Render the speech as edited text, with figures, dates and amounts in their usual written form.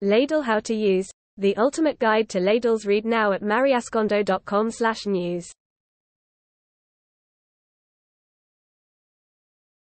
Ladle how to use. The ultimate guide to ladles, read now at mariascondo.com/news.